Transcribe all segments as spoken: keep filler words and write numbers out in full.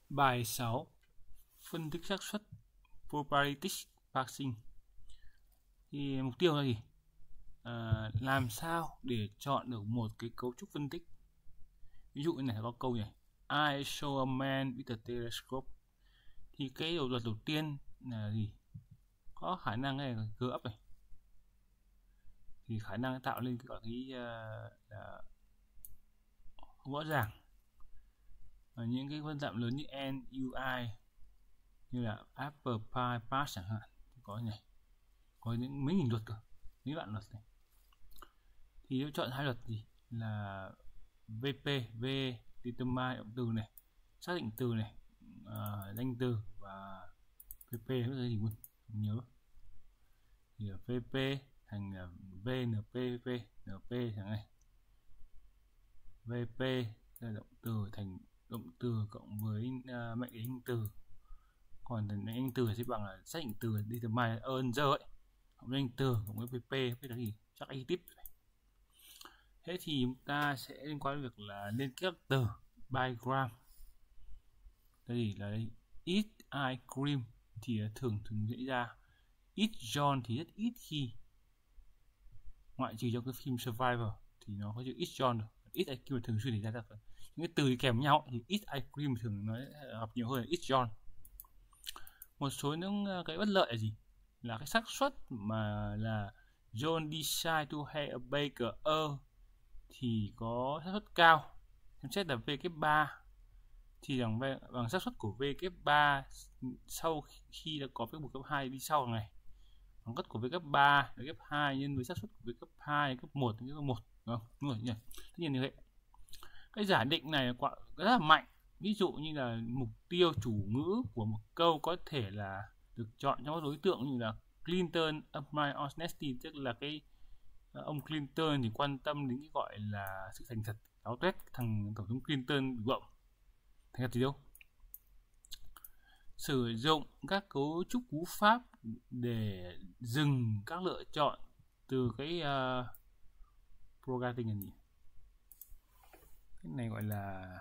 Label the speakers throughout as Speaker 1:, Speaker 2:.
Speaker 1: Bài sáu. Phân tích xác suất probabilistic parsing. Thì mục tiêu là gì? À, làm sao để chọn được một cái cấu trúc phân tích. Ví dụ như này có câu này: I saw a man with a telescope. Thì cái điều luật đầu tiên là gì? Có khả năng này là cơ ấp này. Thì khả năng tạo lên cái gọi cái uh, là không rõ ràng. Và những cái phân dạng lớn như N, U, I như là Apple Pie, Pass chẳng hạn, có này, có những mấy nghìn luật cơ, mấy vạn luật này. Thì nếu chọn hai luật gì là vê pê, V determine động từ này, xác định từ này, uh, danh từ, và vê pê nó là gì luôn không nhớ. Thì vê pê thành vê en pê, vê pê, en pê chẳng này, vê pê là động từ thành động từ cộng với uh, mệnh đề danh từ. Còn mệnh đề danh từ sẽ bằng là xác định từ determine earn giờ ấy, cộng danh từ cộng với vê pê, cái đó gì chắc additive. Thế thì chúng ta sẽ liên quan đến việc là liên kết từ bigram. Đây gì là đây, eat ice cream thì thường thường diễn ra, eat John thì rất ít khi, ngoại trừ trong cái phim Survivor thì nó có chữ eat John được. Eat ice cream thường xuyên xảy ra được. Những cái từ kèm nhau thì eat ice cream thường nó gặp nhiều hơn là eat John. Một số những cái bất lợi là gì? Là cái xác suất mà là John decide to have a baker a thì có xác suất cao. Xem xét là V kép ba thì bằng bằng xác suất của V kép ba sau khi đã có V một kép hai đi sau này, bằng cách của V kép ba là kép hai nhân với xác suất của V kép hai kép một đến kép một, đúng không? Đúng rồi nhỉ. Tất nhiên như vậy. Cái giả định này rất là mạnh. Ví dụ như là mục tiêu chủ ngữ của một câu có thể là được chọn trong các đối tượng như là Clinton admire honesty, tức là cái ông Clinton thì quan tâm đến cái gọi là sự thành thật, áo tuét. Thằng tổng thống Clinton bị bộng thành thật gì đâu. Sử dụng các cấu trúc cú pháp để dừng các lựa chọn từ cái uh, programming là gì? Cái này gọi là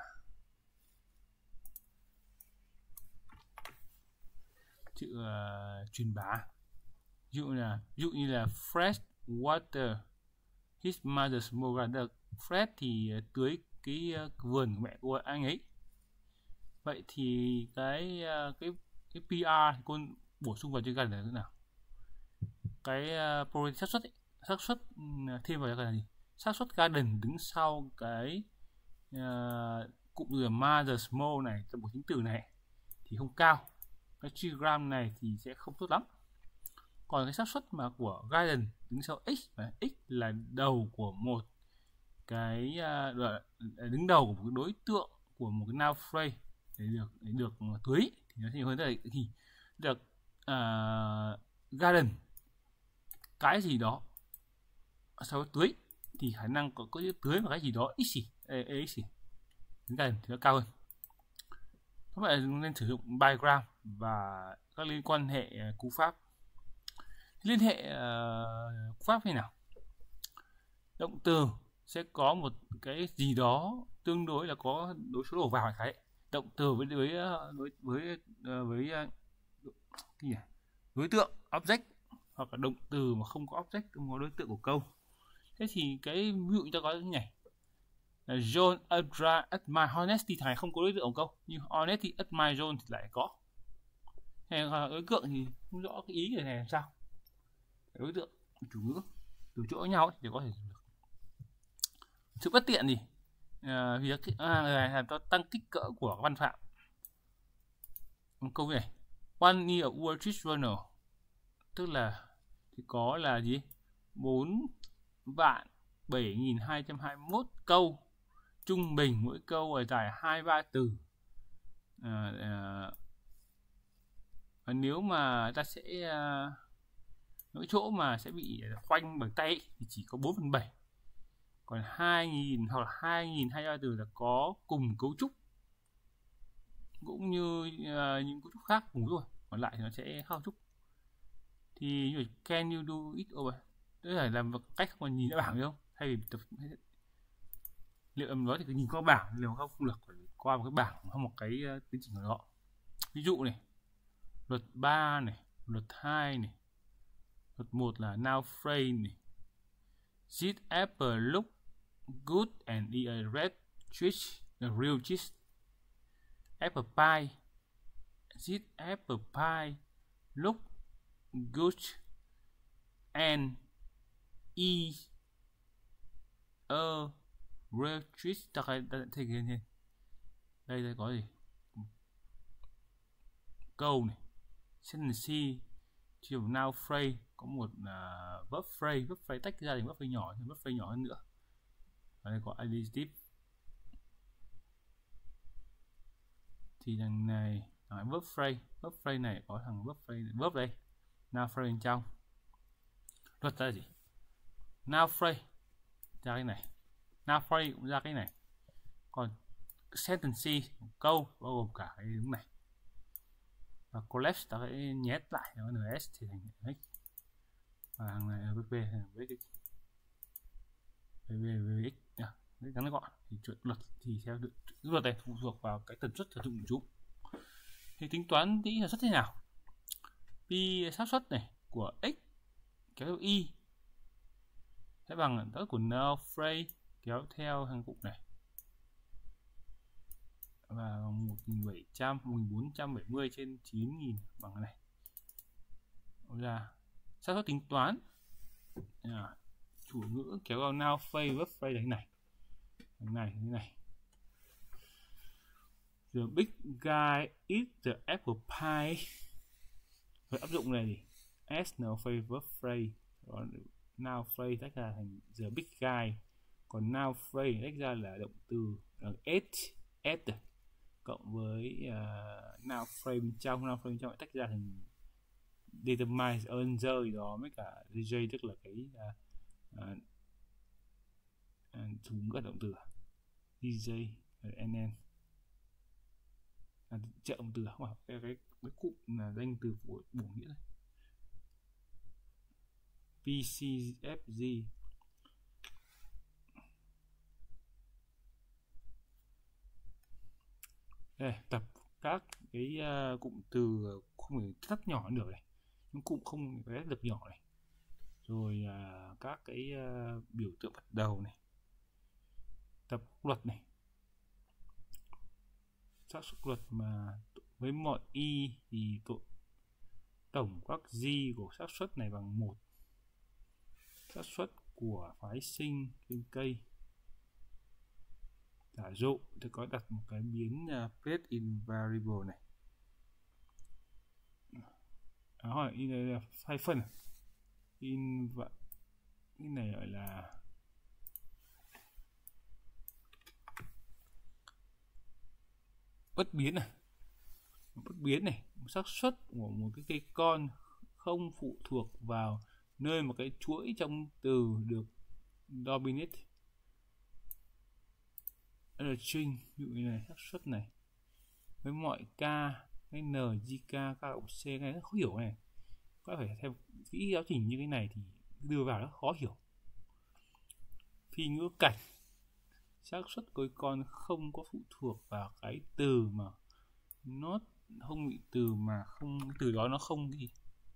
Speaker 1: chữ uh, truyền bá. Ví dụ là ví dụ như là fresh water his mother's garden. Fred thì tưới cái uh, vườn của mẹ của anh ấy. Vậy thì cái uh, cái cái pê rờ thì cô bổ sung vào chữ gần là thế nào? Cái uh, probability xác suất xác suất uh, thêm vào cái là gì? Xác suất garden đứng sau cái uh, cụm từ mother small này trong một tính từ này thì không cao. Cái trigram này thì sẽ không tốt lắm. Còn cái xác suất mà của garden đứng sau x, và x là đầu của một cái uh, đứng đầu của một cái đối tượng của một cái noun phrase để được để được tưới thì nó sẽ nhiều hơn. Tức là gì? Được uh, garden cái gì đó sau tưới thì khả năng có có tưới vào cái gì đó x gì x garden thì nó cao hơn. Các bạn nên sử dụng bigram và các liên quan hệ cú pháp. Liên hệ uh, cú pháp như nào? Động từ sẽ có một cái gì đó tương đối là có đối số đổ vào cái động từ với với với với với cái gì? Đối tượng object, hoặc là động từ mà không có object, không có đối tượng của câu. Thế thì cái ví dụ chúng ta có cái này là John admire honesty, thằng này không có đối tượng của câu, nhưng honesty admire John thì lại có. Hay đối tượng thì không rõ cái ý này làm sao. Đối tượng chủ ngữ từ chỗ nhau thì có thể được. Sự bất tiện gì? À, vì à, làm cho tăng kích cỡ của văn phạm. Câu này one year Wall Street Journal, tức là thì có là gì? bốn vạn bảy nghìn hai trăm hai mươi mốt câu, trung bình mỗi câu là dài hai ba từ. À, à, và nếu mà ta sẽ à, những chỗ mà sẽ bị khoanh bằng tay thì chỉ có bốn phần bảy. Còn hai nghìn hoặc là hai nghìn hai trăm từ là có cùng cấu trúc cũng như uh, những cấu trúc khác cùng rồi, còn lại thì nó sẽ khác cấu trúc. Thì như can you do it over, tức là làm một cách không nhìn ra bảng được không, hay vì tập liệu em nói thì cứ nhìn qua bảng liệu không không được, qua một cái bảng hoặc một cái uh, tiến trình của nó. Ví dụ này, luật ba này, luật hai này, luật một là now frame này. This apple look good and eat a red cheese, a real cheese. Apple pie. This apple pie look good and eat a real cheese. Ta cái ta thể hiện đây. Đây đây có gì? Câu này. Sentence. Chiều now phrase có một uh, verb phrase, verb phrase tách ra thành verb phrase nhỏ, verb phrase nhỏ hơn nữa. Ở đây có adjective. Thì đằng này nói verb phrase, verb phrase này có thằng verb phrase, verb đây, now phrase bên trong. Luật ra gì? Now phrase ra cái này, now phrase cũng ra cái này. Còn sentence câu bao gồm cả cái đứng này. Và collapse ta phải nhét lại nó en ét thì thành x. Và hàng này vp thành vx. vv vx nhá. Đấy ngắn gọn. Thì chuyện luật thì theo luật này phụ thuộc vào cái tần suất sử dụng của chúng. Thì tính toán tí là suất thế nào? Pi xác suất này của x kéo theo y sẽ bằng tần của null phrase kéo theo hàng cụm này. Và một nghìn bảy trăm, một nghìn bốn trăm bảy mươi trên chín nghìn bằng cái này. Ra xác suất tính toán à, chủ ngữ kéo vào now phrase verb phrase đấy này. Cái này thế này. The big guy eat the apple pie. Với áp dụng này thì as now phrase verb phrase. Còn now phrase tách ra thành the big guy. Còn now phrase tách ra là động từ là eat, eat cộng với uh, now frame bên trong, now frame bên trong lại tách ra thành determine earn rơi đó với cả dj, tức là cái uh, uh, uh, chúng các động từ dj nn là trợ động từ không phải cái, cái cái cụm là danh từ của bổ nghĩa này. pcfg đây, tập các cái uh, cụm từ không phải rất nhỏ được này, những cụm không phải rất được nhỏ này, rồi uh, các cái uh, biểu tượng bắt đầu này, tập luật này, xác suất luật mà với mọi y thì tổ, tổng các g của xác suất này bằng một, xác suất của phái sinh trên cây. Giả dụ tôi có đặt một cái biến uh, place in variable này. Đó, hỏi in đây là hai phần. In và cái này gọi là bất biến này. Bất biến này, xác suất của một cái cây con không phụ thuộc vào nơi một cái chuỗi trong từ được dominate. Đây là string, ví dụ như này, xác suất này với mọi k, cái n, gk, k cộng c, cái này rất khó hiểu này. Có phải theo kỹ giáo trình như cái này thì đưa vào rất khó hiểu. Phi ngữ cảnh, xác suất của con không có phụ thuộc vào cái từ mà nó không bị từ mà không từ đó nó không gì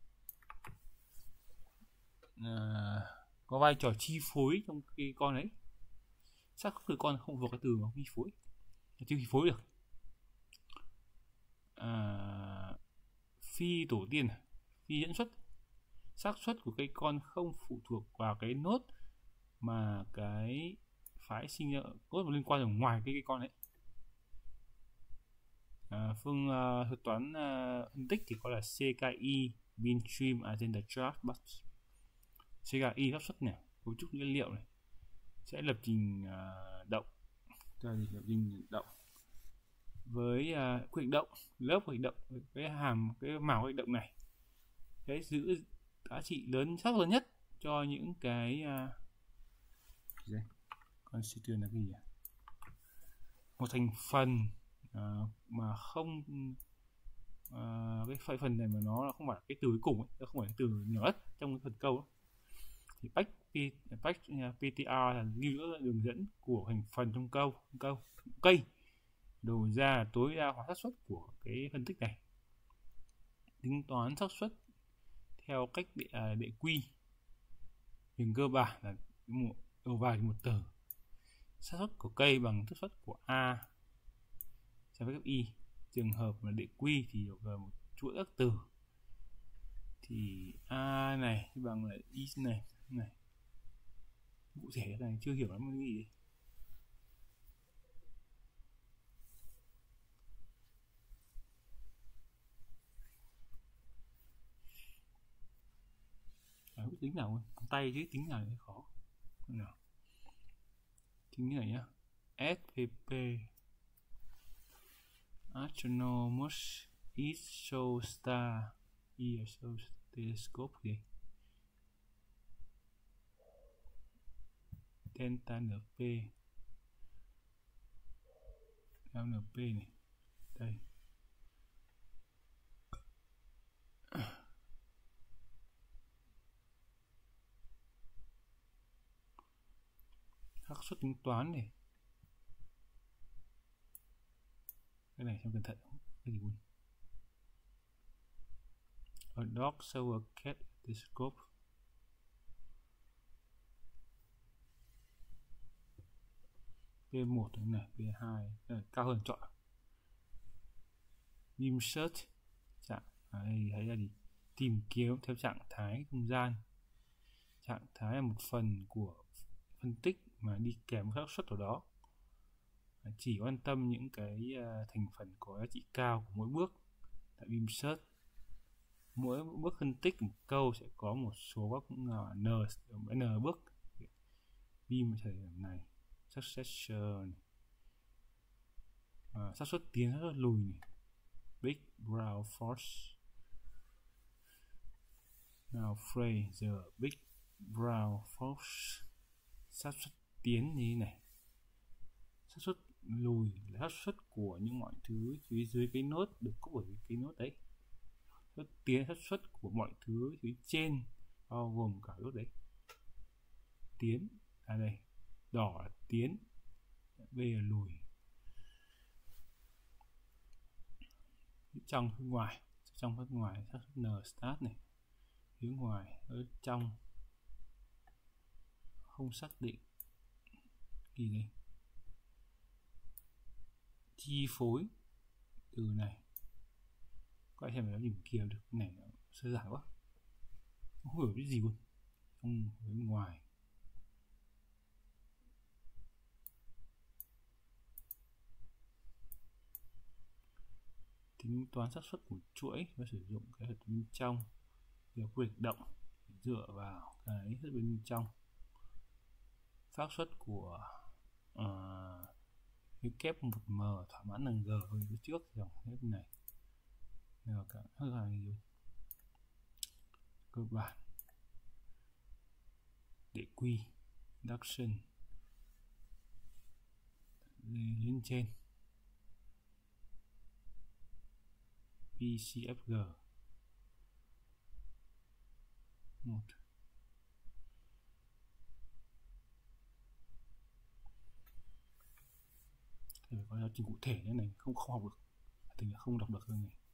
Speaker 1: à, có vai trò chi phối trong cái con ấy. Xác suất của con không thuộc cái từ mà chi phối, chưa chi phối được. À, phi tổ tiên, phi dẫn xuất, xác suất của cây con không phụ thuộc vào cái nốt mà cái phái sinh ra nốt liên quan ở ngoài cái cây con ấy. À, phương uh, thuật toán uh, phân tích thì có là xê ca i bin stream agenda chart bus. xê ca i xác suất này, cấu trúc nguyên liệu này sẽ lập trình uh, động, đây là lập trình động với uh, quy định động, lớp quy định động, cái hàm cái màu quy định động này sẽ giữ giá trị lớn xác lớn nhất cho những cái uh, constituent là cái gì? Một thành phần uh, mà không uh, cái phần này mà nó không phải cái từ cuối cùng ấy, nó không phải cái từ nhỏ nhất trong cái phần câu ấy. Thì patch, patch pê tê rờ là ghi đường dẫn của thành phần trong câu, câu cây đầu ra là tối đa hóa xác suất của cái phân tích này. Tính toán xác suất theo cách đệ, à, đệ quy. Hình cơ bản là một đầu vào một từ. Xác suất của cây bằng xác suất của A so với y. Trường hợp là đệ quy thì được một chuỗi các từ. Thì A này bằng là y này này. Cụ thể cái này chưa hiểu lắm cái gì. À, tính nào con tay chứ tính nào thì khó. Nào. Tính cái này nhá. ét vê pê Astronomers East Show Star E S O Telescope gì? Delta en pê en pê này. Đây. xác suất tính toán này. Cái này xem cẩn thận. Cái gì luôn. A dog saw a cat at the telescope. P một này, P hai này, cao hơn chọn. Beam search trạng đây thấy là gì? Tìm kiếm theo trạng thái không gian. Trạng thái là một phần của phân tích mà đi kèm xác suất ở đó. Chỉ quan tâm những cái thành phần có giá trị cao của mỗi bước. Tại beam search, mỗi bước phân tích một câu sẽ có một số các n n bước. Beam thời điểm này, successor, à, xác suất tiến, xác suất lùi này. Big brown force. Now phrase the big brown force. Xác suất tiến như thế này. Xác suất lùi là xác suất của những mọi thứ phía dưới cái nốt được cúp ở cái nốt đấy. Xác suất tiến, xác suất của mọi thứ phía trên bao gồm cả nốt đấy. Tiến à đây, đỏ là tiến, B là lùi. Trong phía ngoài, trong phía ngoài xác suất N start này, phía ngoài ở trong không xác định gì đây. Chi phối từ này, các bạn xem nó tìm kiếm được cái này sơ giải quá, không hiểu cái gì luôn. Trong phía ngoài tính toán xác suất của chuỗi và sử dụng cái thuật bên trong điều quyết động dựa vào cái thuật bên trong. Xác suất của uh, cái kép một M thỏa mãn bằng G hơn cái trước dòng hết này là cả hơn là gì cơ bản để quy induction lên trên pê xê ép giê một. Thì phải có giáo trình cụ thể như này, không không học được, tình là không đọc được hơn này.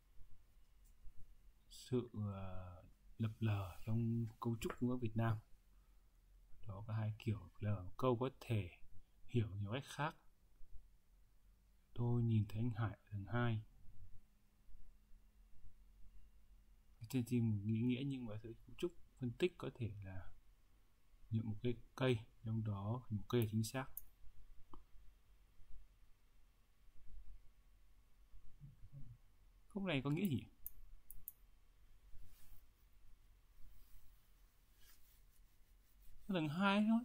Speaker 1: Sự uh, lập lờ trong cấu trúc ngữ Việt Nam đó có hai kiểu lờ. Câu có thể hiểu nhiều cách khác. Tôi nhìn thấy anh Hải ở tầng hai. Trên chỉ một ý nghĩa nhưng mà cấu trúc phân tích có thể là nhận một cái cây, trong đó một cây là chính xác. Câu này có nghĩa gì? Tầng hai thôi.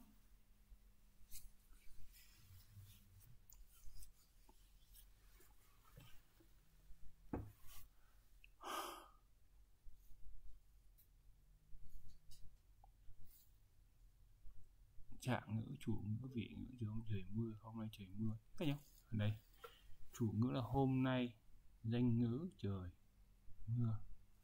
Speaker 1: Trạng ngữ, chủ ngữ, vị ngữ, trường trời mưa, hôm nay trời mưa. Thấy không? Ở đây chủ ngữ là hôm nay, danh ngữ trời mưa.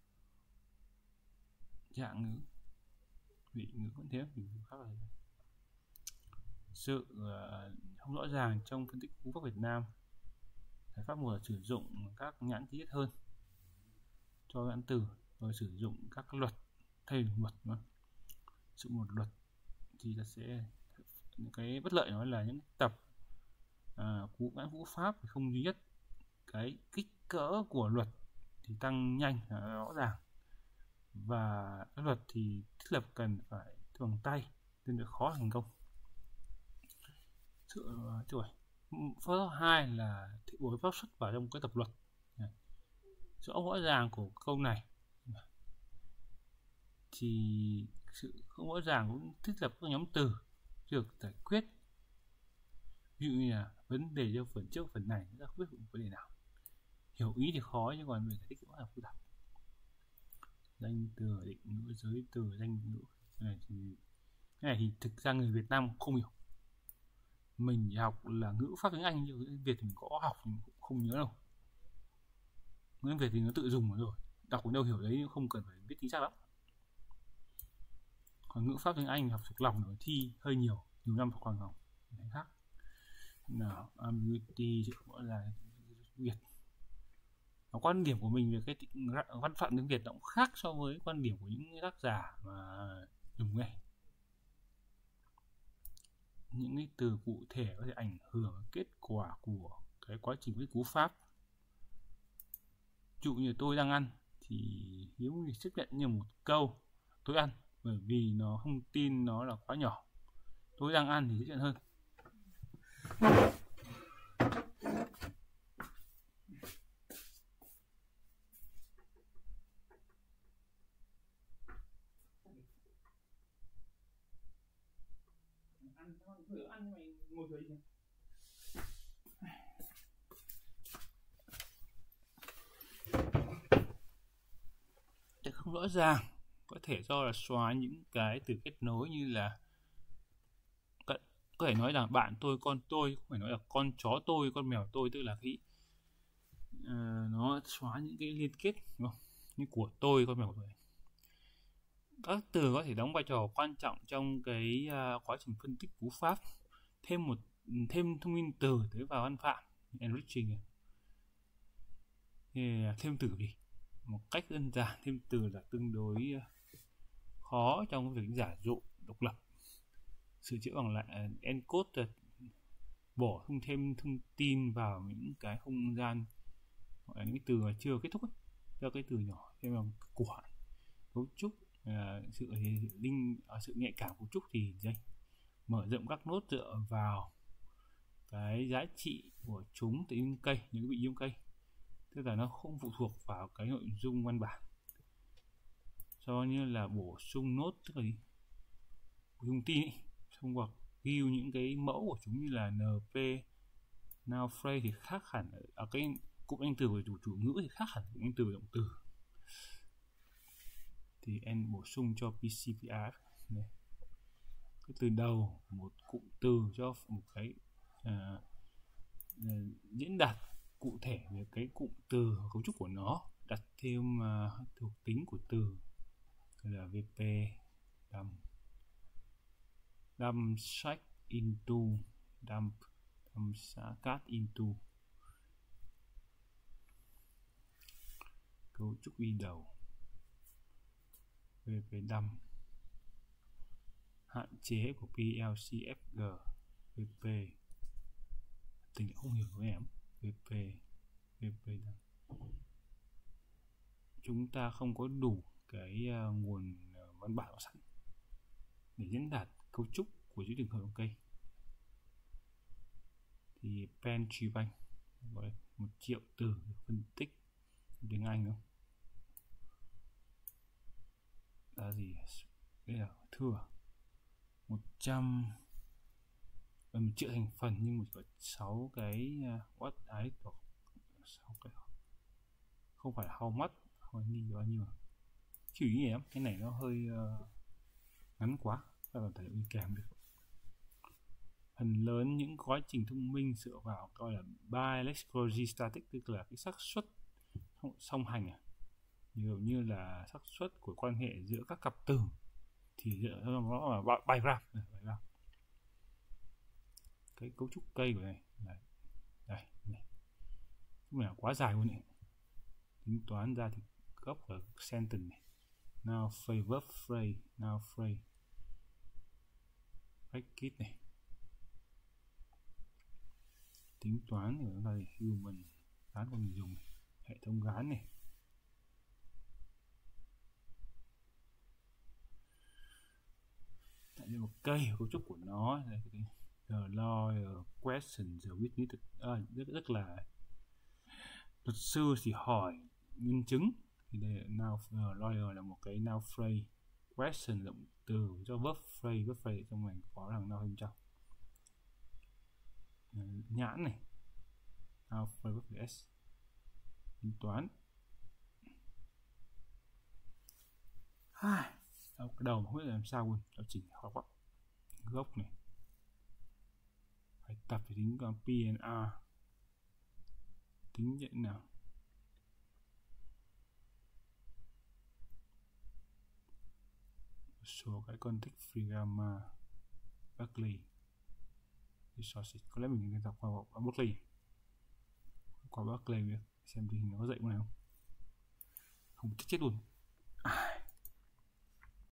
Speaker 1: Trạng ngữ, vị ngữ vẫn thế, vị ngữ khác là sự uh, không rõ ràng trong phân tích cú pháp Việt Nam. Giải pháp một là sử dụng các nhãn chi tiết hơn cho nhãn từ, rồi sử dụng các luật thay vì luật nữa. Sử dụng một luật thì ta sẽ những cái bất lợi nó là những tập à, cú ngữ ngữ pháp thì không duy nhất, cái kích cỡ của luật thì tăng nhanh rõ ràng, và các luật thì thiết lập cần phải bằng tay nên được khó thành công. Sự rồi phương pháp hai là thị bối pháp xuất vào trong cái tập luật. Rõ rõ ràng của câu này thì sự không rõ ràng cũng thiết lập các nhóm từ được giải quyết. Ví dụ như là vấn đề cho phần trước phần này ta không biết vấn đề nào, hiểu ý thì khó nhưng còn về giải thích cũng là phức tạp. Danh từ, định ngữ, giới từ, danh ngữ này thì cái này thì thực ra người Việt Nam không hiểu. Mình học là ngữ pháp tiếng Anh, nhưng Việt thì mình có học nhưng cũng không nhớ đâu. Ngữ Việt thì nó tự dùng rồi, đọc đến đâu hiểu đấy, không cần phải biết chính xác lắm. Còn ngữ pháp tiếng Anh học thuộc lòng rồi thi hơi nhiều, nhiều năm học hoàng học cái khác. Nào, ambiguity chứ gọi là Việt. Và quan điểm của mình về cái văn phạm tiếng Việt nó cũng khác so với quan điểm của những tác giả mà dùng nghe. Những cái từ cụ thể có thể ảnh hưởng kết quả của cái quá trình viết cú pháp. Ví dụ như tôi đang ăn thì Hiếu thì chấp nhận như một câu tôi ăn, bởi vì nó không tin nó là quá nhỏ. Tôi đang ăn thì chấp nhận hơn. Ăn thử ăn mày ngồi dưới đi. Để không rõ ràng, có thể do là xóa những cái từ kết nối như là có thể nói là bạn tôi, con tôi, không phải nói là con chó tôi, con mèo tôi, tức là cái uh, nó xóa những cái liên kết đúng không? Như của tôi, con mèo tôi. Các từ có thể đóng vai trò quan trọng trong cái uh, quá trình phân tích cú pháp. Thêm một thêm thông tin từ tới vào văn phạm, enriching. Thì thêm từ gì? Một cách đơn giản, thêm từ là tương đối khó trong việc giả dụ độc lập. Sửa chữa bằng lại encode, bổ sung thêm thông tin vào những cái không gian gọi là những cái từ mà chưa kết thúc ấy, cho cái từ nhỏ thêm bằng của cấu trúc, uh, sự linh uh, sự nhạy cảm cấu trúc thì đây mở rộng các nốt dựa vào cái giá trị của chúng tại dung cây, những cái vị dung cây, tức là nó không phụ thuộc vào cái nội dung văn bản. Do như là bổ sung nốt tức là gì? Bổ sung tin ấy, thông qua ghi những cái mẫu của chúng như là en pê, noun phrase thì khác hẳn ở cái cụm danh từ của chủ chủ ngữ thì khác hẳn cụm danh từ động từ. Thì em bổ sung cho pê xê pê rờ này. Cái từ đầu một cụm từ cho một cái uh, uh, diễn đạt cụ thể về cái cụm từ và cấu trúc của nó, đặt thêm uh, thuộc tính của từ là vê pê, dump, dump stack into, dump, dump stack into, cấu trúc đi đầu, vê pê dump, hạn chế của pê lờ xê ép giê, vê pê tình không hiểu với em, vê pê, vê pê dump. Chúng ta không có đủ cái uh, nguồn uh, văn bản sẵn để diễn đạt cấu trúc của chữ trường hợp cây. Thì Pantry Bank gọi một triệu từ được phân tích tiếng Anh không? Là gì? Đây là thừa một trăm một triệu thành phần nhưng mà chỉ có sáu cái uh, what ấy thuộc sáu cái, không phải how much, how many bao nhiêu. Chỉ ý em cái này nó hơi uh, ngắn quá, ta cần phải đi kèm được. Phần lớn những quá trình thông minh dựa vào gọi là bilexical static, tức là cái xác suất song hành, à. nhiều như là xác suất của quan hệ giữa các cặp từ thì dựa nó là bigram. Cái cấu trúc cây của này là đây này. Cái này quá dài luôn này. Tính toán ra thì gốc ở sentence này. Now phrase, verb phrase, now phrase. Bracket này. Tính toán thì chúng ta thì human, gán của người dùng này. Hệ thống gán này. Tại vì một cây cấu trúc của nó là cái the lawyer question the witness, à, rất rất là luật sư thì hỏi nhân chứng, thì đây là now the lawyer là một cái now phrase, question động từ cho verb phrase, verb phrase trong này có thằng nào bên trong. Nhãn này, now phrase verb phrase s. Tính toán. Hai cái đầu mà không biết làm sao luôn, nó chỉnh khó quá. Gốc này phải tập phải tính con pê en rờ, tính nhận nào. Số cái context free grammar Berkeley resources, có lẽ mình nên đọc qua qua Berkeley, qua Berkeley xem thì nó có dạy không nào, không chết chết luôn.